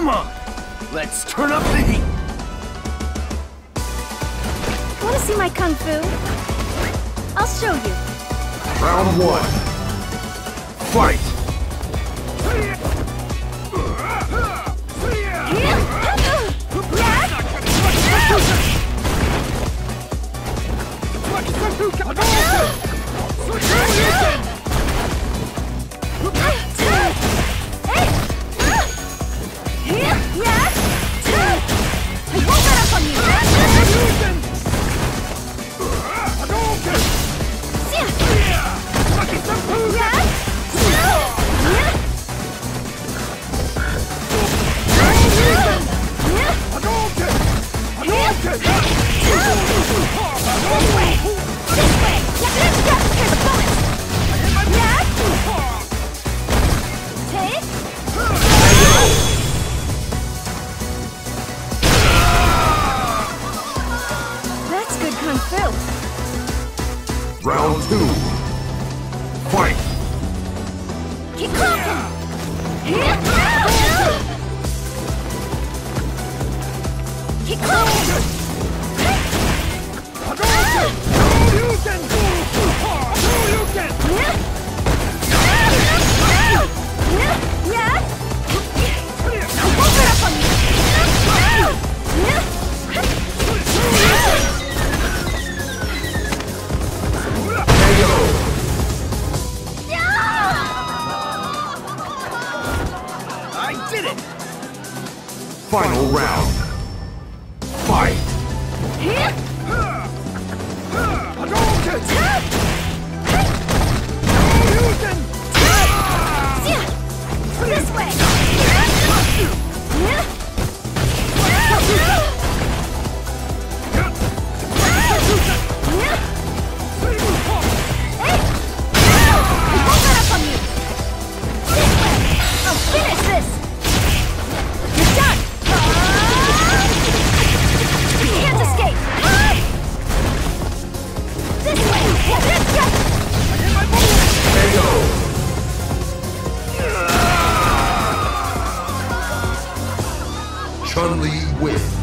Come on, let's turn up the heat. Wanna see my kung fu? I'll show you. Round 1. Fight! Round 2. Fight! Keep clocking! Keep clocking! I did it! Final round. Fight! This way! Chun-Li wins.